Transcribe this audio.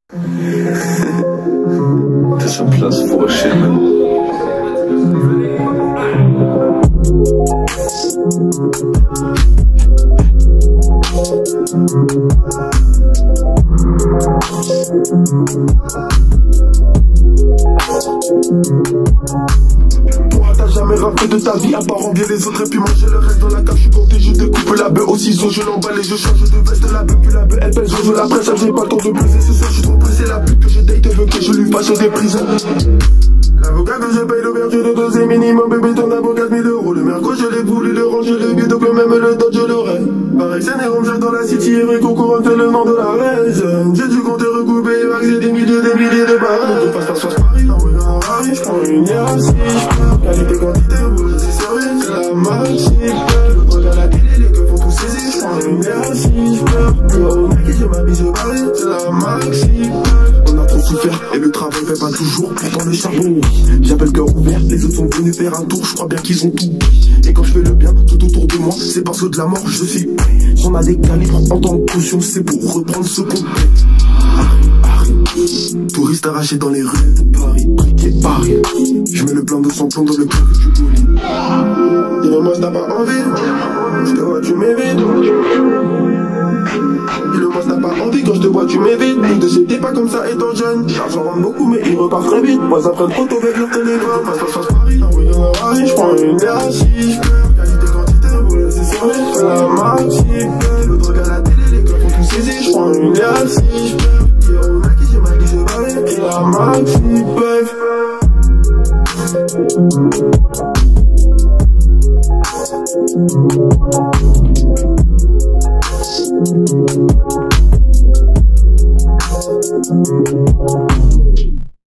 Das ist schon Platz vorstellen. T'as jamais rappé de ta vie à part envier les autres et puis manger le reste dans la cave. Je suis compté, je découpe la bœuf au ciseau, je l'emballe et je change de veste. La bœuf puis la bœuf, elle pèse, je la presse, j'ai pas le temps de baiser ce soir, je suis trop pressé. La pute que je date veut que je lui fasse des prisons. L'avocat que je paye l'ouverture de dosé minimum, bébé ton avocat 1000 €. Le merco je l'ai voulu, le ranger le billet, donc même le dodge je l'aurais. Pareil c'est Néron, j'ai dans la city, et vrai qu'on couronne, c'est le nom de la reine. J'ai dû compter recouper, vaxer des milliers de barres. Donc face Paris, envoyé dans un Paris, j'prends une si j'peux. Qualité, quantité, ouais, c'est servi, c'est la maxi. Le drogue à la télé, les keufs font tout saisir, j'prends une si j'peux. Le mec qui je m'habille, je parie, c'est la maxi. On a trop souffert et le travail fait pas toujours. Pourtant le charbon, j'avais le cœur ouvert. Les autres sont venus faire un tour, je crois bien qu'ils ont tout. Et quand je fais le bien tout autour de moi, c'est parce que de la mort je suis prêt. J'en ai des calibres en tant que caution, c'est pour reprendre ce qu'on touriste arraché dans les rues de Paris, briquet Paris. Je mets le plein de sang-plomb dans le cœur du bolide. Dis-le-moi si t'as pas envie, je te vois tu m'évites. Dis-le-moi si t'as pas envie, quand je te vois tu m'évites. Nous deux j'étais pas comme ça étant jeune. L'argent rentre beaucoup mais il repart très vite. Moi ça prend trop tôt avec leur téléphone. Face Paris, envoyé dans Paris, j'prends une si j'peux. Qualité, quantité, ouais c'est servi, c'est la maxi. Le drogue à la télé, les gars font tout saisir, j'prends une si j'peux. Et la maxi peuf.